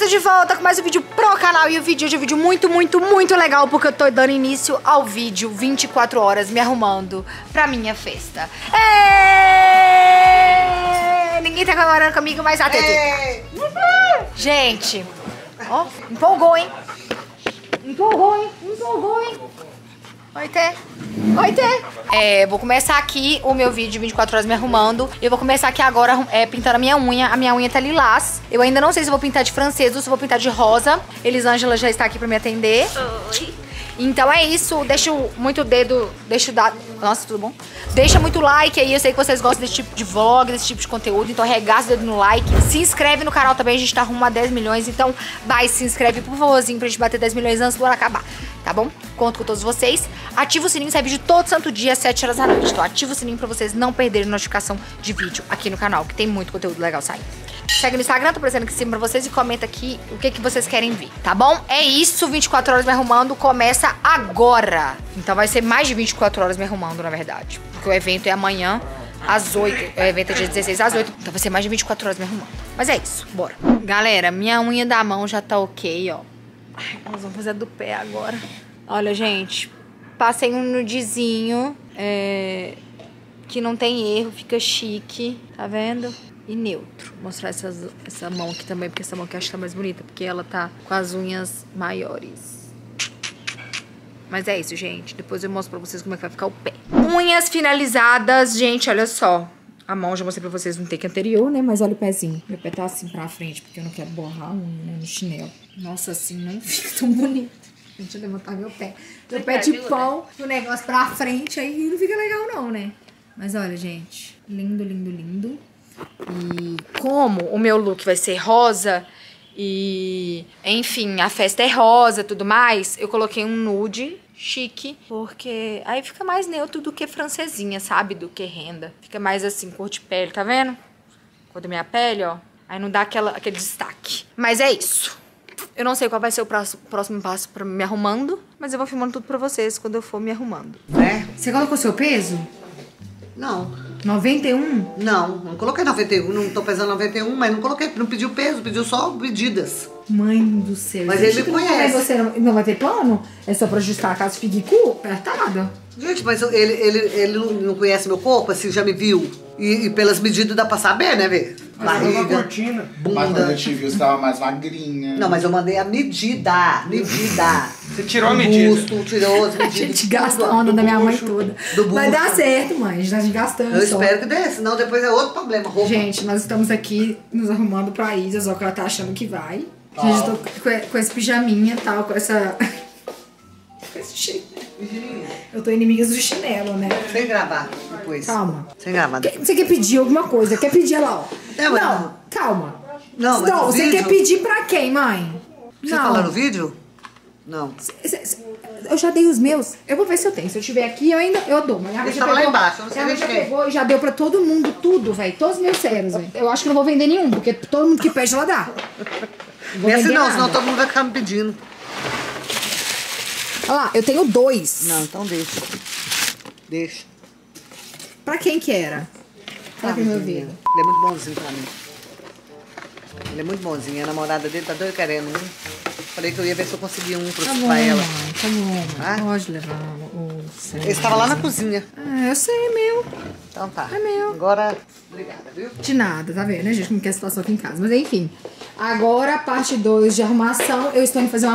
tô de volta com mais um vídeo pro canal. E o vídeo hoje é um vídeo muito legal, porque eu tô dando início ao vídeo 24 horas me arrumando pra minha festa. Ninguém tá comemorando comigo, mas a Tete. Gente, ó, empolgou, hein? Empolgou, hein? Oi, Tê. Vou começar aqui o meu vídeo 24 horas me arrumando. Eu vou começar aqui agora pintando a minha unha. A minha unha tá lilás. Eu ainda não sei se vou pintar de francês ou se vou pintar de rosa. Elisângela já está aqui pra me atender. Oi. Então é isso. Deixa muito dedo. Nossa, tudo bom? Deixa muito like aí. Eu sei que vocês gostam desse tipo de vlog, desse tipo de conteúdo. Então arregaça o dedo no like. Se inscreve no canal também. A gente tá rumo a 10 milhões. Então vai, se inscreve por favorzinho pra gente bater 10 milhões antes do ano acabar. Tá bom? Conto com todos vocês. Ativa o sininho, sai vídeo todo santo dia às 7 horas da noite. Então ativa o sininho pra vocês não perderem notificação de vídeo aqui no canal, que tem muito conteúdo legal saindo. Segue no Instagram, tô aparecendo aqui em cima pra vocês e comenta aqui o que vocês querem ver, tá bom? É isso, 24 horas me arrumando começa agora. Então vai ser mais de 24 horas me arrumando, na verdade. Porque o evento é amanhã às 8. O evento é dia 16 às 8. Então vai ser mais de 24 horas me arrumando. Mas é isso, bora. Galera, minha unha da mão já tá ok, ó. Ai, nós vamos fazer a do pé agora. Olha, gente, passei um nudezinho que não tem erro, fica chique, tá vendo? E neutro. Vou mostrar essa mão aqui também, porque essa mão aqui eu acho que tá mais bonita, porque ela tá com as unhas maiores. Mas é isso, gente. Depois eu mostro pra vocês como é que vai ficar o pé. Unhas finalizadas, gente, olha só. A mão eu já mostrei pra vocês no take anterior, né? Mas olha o pezinho. Meu pé tá assim pra frente, porque eu não quero borrar a unha, né? No chinelo. Nossa, assim não fica tão bonito. Deixa eu levantar meu pé. Meu pé de pão, o negócio pra frente, aí não fica legal não, né? Mas olha, gente. Lindo, lindo, lindo. E como o meu look vai ser rosa e, enfim, a festa é rosa e tudo mais, eu coloquei um nude chique, porque aí fica mais neutro do que francesinha, sabe? Do que renda. Fica mais assim, cor de pele, tá vendo? Cor da minha pele, ó. Aí não dá aquele destaque. Mas é isso. Eu não sei qual vai ser o próximo passo pra me arrumando, mas eu vou filmando tudo pra vocês quando eu for me arrumando. Você colocou seu peso? Não. 91? Não coloquei 91, não tô pesando 91, mas não coloquei, não pediu peso, pediu só medidas. Mãe do céu. Mas ele me conhece. Você não vai ter pano? É só pra ajustar caso fique apertada. Gente, mas ele não conhece meu corpo, assim, já me viu. E pelas medidas dá pra saber, né, Vê? Barriga, cortina. Bunda. Mas quando eu te vi, você tava mais magrinha. Não, mas eu mandei a medida. Você tirou a medida. Busto, tirou as medidas. A gente gasta a onda da minha mãe toda. Vai dar certo, mãe. A gente tá gastando. Eu espero que dê, senão depois é outro problema. Roupa. Gente, nós estamos aqui nos arrumando pra Isa, só que ela tá achando que vai. Gente, eu tô com esse pijaminha e tal, com essa... com esse chinelo. Eu tô inimigas do chinelo, né? Sem gravar depois. Calma. Sem gravar. Você quer pedir alguma coisa? Quer pedir lá, ó. Não, calma. Não, mas você vídeo... quer pedir pra quem, mãe? Você fala no vídeo? Não. Eu já dei os meus. Eu vou ver se eu tenho. Se eu tiver aqui, eu dou. Mas já lá embaixo. Ela já pegou e já deu pra todo mundo tudo, velho. Todos os meus sérios, velho. Eu acho que não vou vender nenhum, porque todo mundo que pede, ela dá. Não é assim não, senão todo mundo vai ficar me pedindo. Olha lá, eu tenho 2. Não, então deixa. Deixa. Pra quem que era? Fala pro meu ouvido. Ele é muito bonzinho pra mim. Ele é muito bonzinho. A namorada dele tá doida querendo um. Falei que eu ia ver se eu conseguia um pra ela. Tá bom, Ah? pode levar o seu. Ele estava lá na cozinha. Eu sei, é meu. Então tá. É meu. Agora, obrigada, viu? De nada, tá vendo, né, gente? Como que é a situação aqui em casa. Mas enfim. Agora, parte 2 de arrumação. Eu estou indo fazer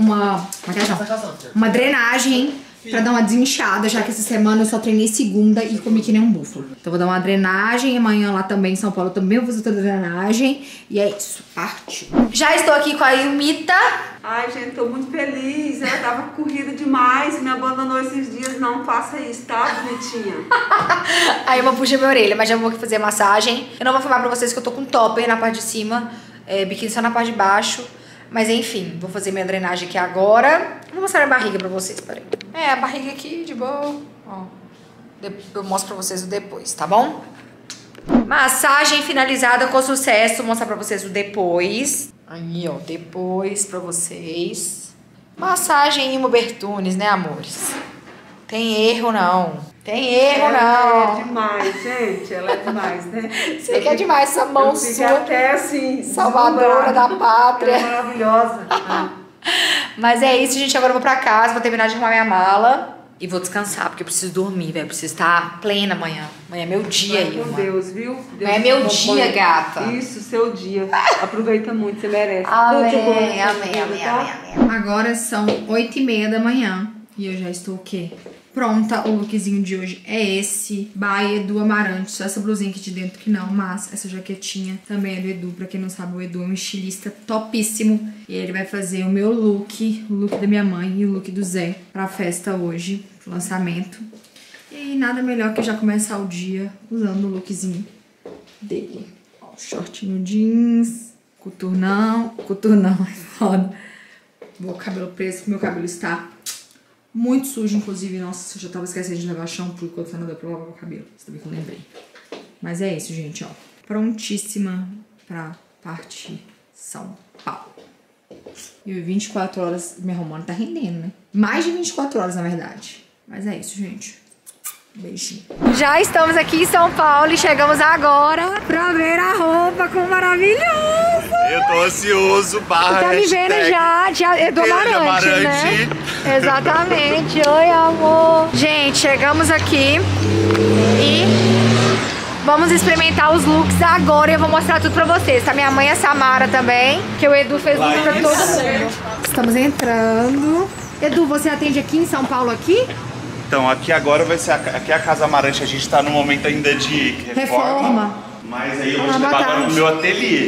uma drenagem pra dar uma desinchada, já que essa semana eu só treinei segunda e comi que nem um búfalo. Então vou dar uma drenagem. Amanhã lá também em São Paulo eu também vou fazer outra drenagem. E é isso. Partiu. Já estou aqui com a Ilmita. Ai, gente, tô muito feliz. Ela tava corrida demais, me abandonou esses dias. Não faça isso, tá, bonitinha? Aí eu vou puxar minha orelha, mas já vou aqui fazer massagem. Eu não vou filmar pra vocês que eu tô com topper na parte de cima, biquíni só na parte de baixo. Mas enfim, vou fazer minha drenagem aqui agora. Vou mostrar a barriga pra vocês, peraí. A barriga aqui, de boa. Ó, eu mostro pra vocês o depois, tá bom? Massagem finalizada com sucesso. Vou mostrar pra vocês o depois. Aí, ó, depois pra vocês. Massagem Imo Bertunes, né, amores? Tem erro, não. Tem erro, não. É demais, gente. Ela é demais, né? Você que é demais, essa mão sua. Até assim. Salvadora da pátria. É maravilhosa. Mas é isso, gente. Agora eu vou pra casa, vou terminar de arrumar minha mala. E vou descansar, porque eu preciso dormir, velho. Preciso estar plena amanhã. Amanhã é meu dia aí, Meu Deus, viu? Deus amanhã é meu dia, gata. Isso, seu dia. Aproveita muito, você merece. Amém, amém. Agora são 8h30 da manhã. E eu já estou o quê? Pronta, o lookzinho de hoje é esse, by Edu Amarante, só essa blusinha aqui de dentro que não, mas essa jaquetinha também é do Edu, pra quem não sabe, o Edu é um estilista topíssimo, e ele vai fazer o meu look, o look da minha mãe e o look do Zé pra festa hoje, pro lançamento. E aí nada melhor que já começar o dia usando o lookzinho dele. Ó, shortinho jeans, coturnão é foda. Vou cabelo preso, porque meu cabelo está muito sujo, inclusive. Nossa, eu já tava esquecendo de levar shampoo quando eu não deu pra lavar o cabelo. Você também que eu lembrei. Mas é isso, gente, ó. Prontíssima pra partir São Paulo. E 24 horas me arrumando, tá rendendo, né? Mais de 24 horas, na verdade. Mas é isso, gente. Beijinho. Já estamos aqui em São Paulo e chegamos agora pra ver a roupa com maravilhoso. Eu tô ansioso, barra tá me vendo já Edu Amarante, né? Exatamente. Oi, amor. Gente, chegamos aqui e vamos experimentar os looks agora e eu vou mostrar tudo pra vocês. Tá minha mãe, a Samara também, que o Edu fez look pra todo mundo. Estamos entrando. Edu, você atende aqui em São Paulo aqui? Então, aqui agora vai ser aqui é a Casa Amarante, a gente tá no momento ainda de reforma. Mas aí eu vou te levar agora pro meu ateliê.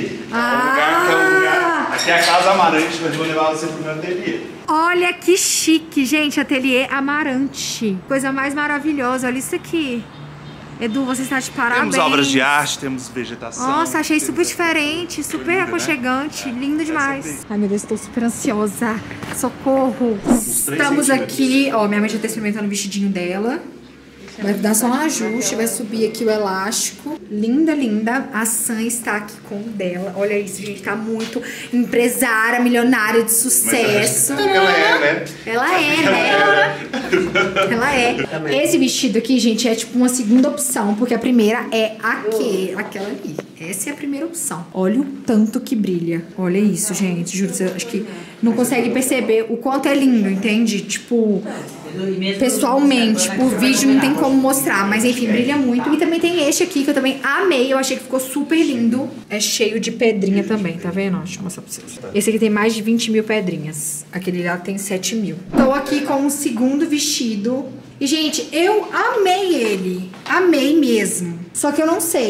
Aqui é a Casa Amarante, mas eu vou levar você pro meu ateliê. Olha que chique, gente, ateliê Amarante. Coisa mais maravilhosa, olha isso aqui. Edu, você está de parabéns. Temos obras de arte, temos vegetação. Nossa, achei super diferente, super aconchegante, né? Lindo demais. Ai, meu Deus, estou super ansiosa. Socorro. Estamos aqui, ó, minha mãe já tá experimentando o vestidinho dela. Vai dar só um ajuste, vai subir aqui o elástico. Linda, linda. A Sam está aqui com o dela. Olha isso, gente, tá muito empresária, milionária de sucesso. Ela é, né? Ela é, né? Ela é. Esse vestido aqui, gente, é tipo uma segunda opção, porque a primeira é aquela ali. Essa é a primeira opção. Olha o tanto que brilha. Olha isso, gente. Juro, você acho que não consegue perceber o quanto é lindo, entende? Tipo, pessoalmente, por vídeo não tem como mostrar, mas enfim, brilha muito. E também tem este aqui que eu também amei, eu achei que ficou super lindo. É cheio de pedrinha também, tá vendo? Deixa eu mostrar pra vocês. Esse aqui tem mais de 20 mil pedrinhas. Aquele lá tem 7 mil. Tô aqui com o segundo vestido. E, gente, eu amei ele. Amei mesmo. Só que eu não sei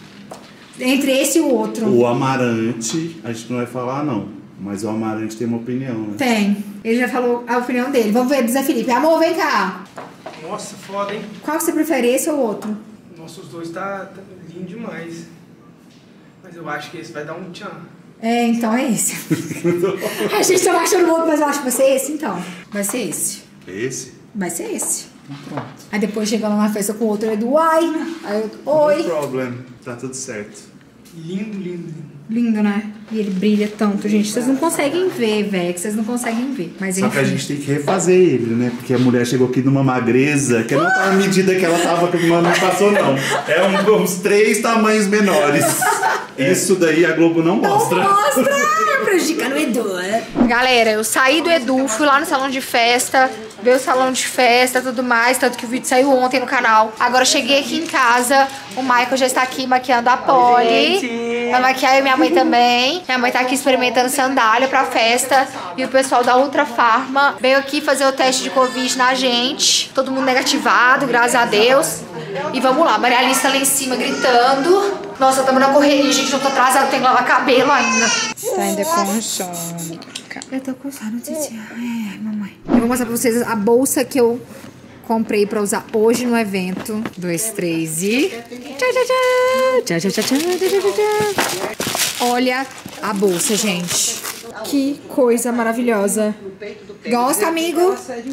entre esse e o outro. O Amarante, a gente não vai falar, não. Mas o Amarante tem uma opinião, né? Tem. Ele já falou a opinião dele. Vamos ver do Zé Felipe. Amor, vem cá. Nossa, foda, hein? Qual que você prefere, esse ou o outro? Nossa, os dois tá lindo demais. Mas eu acho que esse vai dar um tchan. É, então é esse. A gente tá achando o outro, mas eu acho que vai ser esse, então. Vai ser esse. Esse? Vai ser esse. Pronto. Aí depois chegando na festa com o outro, ele do uai. Aí eu, oi. No problem. Tá tudo certo. Lindo, lindo, lindo. Lindo, né? E ele brilha tanto, gente. Vocês não conseguem ver, velho. Vocês não conseguem ver. Mas só enfim. que a gente tem que refazer ele, né? Porque a mulher chegou aqui numa magreza que não tá na medida que ela tava, que a irmã não passou, não. É uns 3 tamanhos menores. Isso daí a Globo não mostra. Não mostra! Prejudicando o Edu, né? Galera, eu saí do Edu, fui lá no salão de festa, ver o salão de festa e tudo mais, tanto que o vídeo saiu ontem no canal. Agora eu cheguei aqui em casa, o Michael já está aqui maquiando a Polly. Vai maquiar eu e minha mãe também. Minha mãe tá aqui experimentando sandália pra festa. E o pessoal da Ultra Farma veio aqui fazer o teste de Covid na gente. Todo mundo negativado, graças a Deus. E vamos lá, Maria Alice tá lá em cima gritando. Nossa, estamos na correria, gente, eu tô atrasada, tenho que lavar cabelo ainda. Tá ainda com sono. Eu tô com sono, titia. É, mamãe. Eu vou mostrar pra vocês a bolsa que eu comprei pra usar hoje no evento. 2, 3 e... Tchá, tchá, tchá. Tchá, tchá, tchá, tchá, tchá, tchá. Olha a bolsa, gente. Que coisa maravilhosa. Gosta, amigo?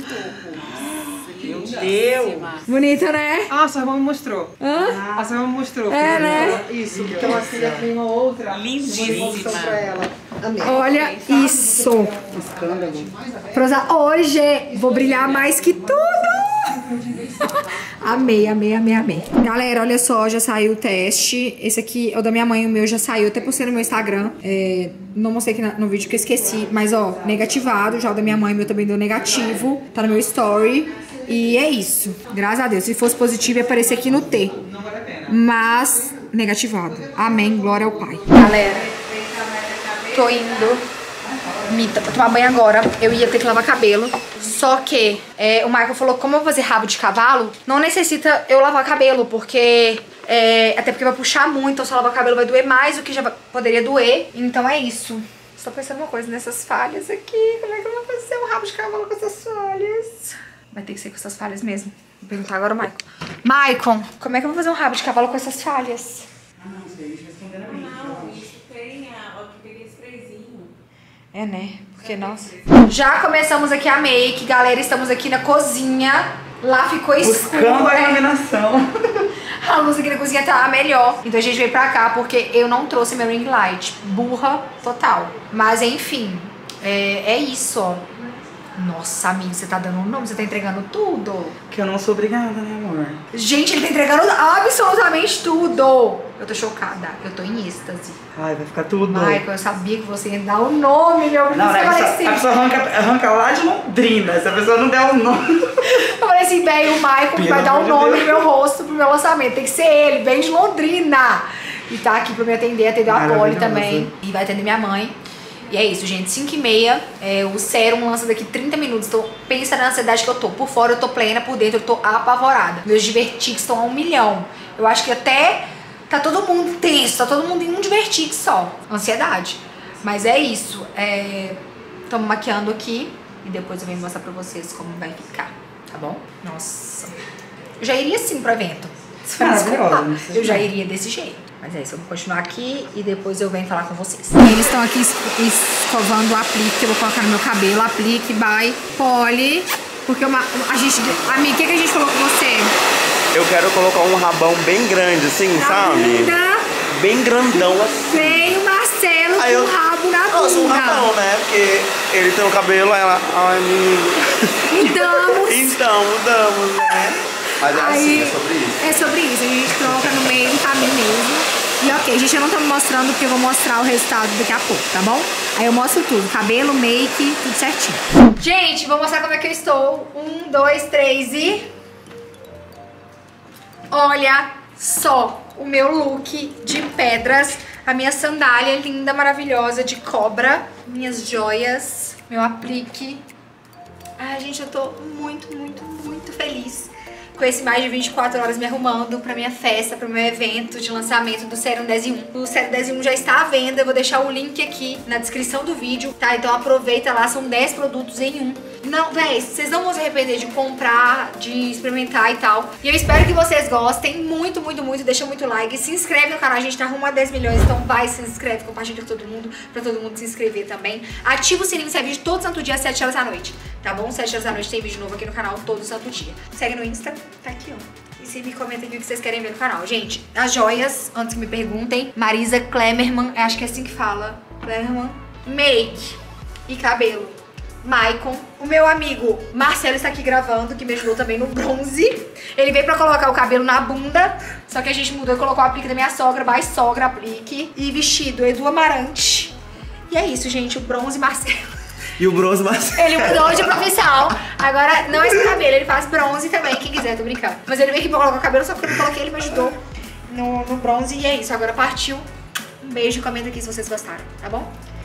Meu Deus! Bonita, né? Ah, sua irmã me mostrou. Hã? A sua irmã me mostrou. É, né? Isso. Então assim, tem uma outra. Lindíssima. Pra ela. Amei. Olha isso. Escândalo. Pra usar hoje. Vou brilhar mais que tudo. Amei, amei, amei, amei. Galera, olha só, já saiu o teste. Esse aqui é o da minha mãe, o meu já saiu. Até postei no meu Instagram. Não mostrei aqui no vídeo que eu esqueci. Mas, ó, negativado. Já o da minha mãe, o meu também deu negativo. Tá no meu story. E é isso. Graças a Deus. Se fosse positivo, ia aparecer aqui no T. Mas, negativado. Amém, glória ao Pai. Galera, tô indo tomar banho agora. Eu ia ter que lavar cabelo. Só que o Michael falou que como eu vou fazer rabo de cavalo, não necessita eu lavar cabelo, porque até porque vai puxar muito, então se eu lavar cabelo vai doer mais do que já poderia doer. Então é isso. Estou pensando uma coisa nessas falhas aqui. Como é que eu vou fazer um rabo de cavalo com essas falhas? Vai ter que ser com essas falhas mesmo. Vou perguntar agora ao Michael. Michael, como é que eu vou fazer um rabo de cavalo com essas falhas? É, né? Porque, nossa... Já começamos aqui a make, galera. Estamos aqui na cozinha. Lá ficou escuro. Buscando a iluminação. A luz aqui na cozinha tá melhor. Então a gente veio pra cá porque eu não trouxe meu ring light. Burra total. Mas, enfim. É isso, ó. Nossa, amigo, você tá dando um nome, você tá entregando tudo. Que eu não sou obrigada, né, amor? Gente, ele tá entregando absolutamente tudo. Eu tô chocada, eu tô em êxtase. Ai, vai ficar tudo. Michael, eu sabia que você ia dar o nome, meu. Não, né? A pessoa arranca lá de Londrina, se a pessoa não der o nome. Eu falei assim, bem, o Michael que vai dar o nome no meu rosto pro meu lançamento. Tem que ser ele, vem de Londrina. E tá aqui pra me atender a Polly também. E vai atender minha mãe. E é isso, gente, 5h30, o sérum lança daqui 30 minutos, então pensa na ansiedade que eu tô. Por fora eu tô plena, por dentro eu tô apavorada. Meus divertiques estão a 1 milhão. Eu acho que até tá todo mundo tenso, tá todo mundo em um divertique só. Ansiedade. Mas é isso, estamos maquiando aqui e depois eu venho mostrar pra vocês como vai ficar, tá bom? Nossa, eu já iria sim pro evento. Eu já iria desse jeito. Mas é isso, eu vou continuar aqui e depois eu venho falar com vocês. Eles estão aqui escovando o aplique que eu vou colocar no meu cabelo. Aplique by Polly. Porque amiga, o que a gente falou com você? Eu quero colocar um rabão bem grande, assim, sabe? Bunda. Bem grandão assim. Vem o Marcelo com o rabo na bunda. Nossa, um rabão, né? Porque ele tem o cabelo, ela... Ai, amigo. Então, mudamos, né? Mas é assim, é sobre isso. É sobre isso, a gente troca no meio do caminho mesmo. E ok, gente, eu não tô me mostrando porque eu vou mostrar o resultado daqui a pouco, tá bom? Aí eu mostro tudo, cabelo, make, tudo certinho. Gente, vou mostrar como é que eu estou. 1, 2, 3 e... Olha só o meu look de pedras. A minha sandália linda, maravilhosa, de cobra. Minhas joias, meu aplique. Ai, gente, eu tô muito, muito, muito feliz com esse mais de 24 horas me arrumando pra minha festa, pro meu evento de lançamento do Sérum 10 em 1. O Sérum 10 em 1 já está à venda, eu vou deixar o link aqui na descrição do vídeo, tá? Então aproveita lá, são 10 produtos em um. Não, véi, vocês não vão se arrepender de comprar, de experimentar e tal. E eu espero que vocês gostem muito, muito, muito. Deixa muito like, se inscreve no canal, a gente tá rumo a 10 milhões, então vai, se inscreve, compartilha com todo mundo, pra todo mundo se inscrever também. Ativa o sininho, sai vídeo todo santo dia às 7 horas da noite, tá bom? 7 horas da noite tem vídeo novo aqui no canal todo santo dia. Segue no Insta, tá aqui, ó. E se me comenta aqui o que vocês querem ver no canal. Gente, as joias, antes que me perguntem, Marisa Klemerman, acho que é assim que fala, Klemerman, make e cabelo. Maicon, o meu amigo Marcelo está aqui gravando, que me ajudou também no bronze. Ele veio pra colocar o cabelo na bunda, só que a gente mudou e colocou o aplique da minha sogra, mais sogra aplique. E vestido, Edu Amarante. E é isso, gente, o bronze Marcelo. E o bronze Marcelo. Ele mudou de profissão. Agora, não é esse cabelo, ele faz bronze também, quem quiser, tô brincando. Mas ele veio aqui pra colocar o cabelo, só que eu não coloquei, ele me ajudou no bronze. E é isso, agora partiu. Um beijo, comenta aqui se vocês gostaram, tá bom?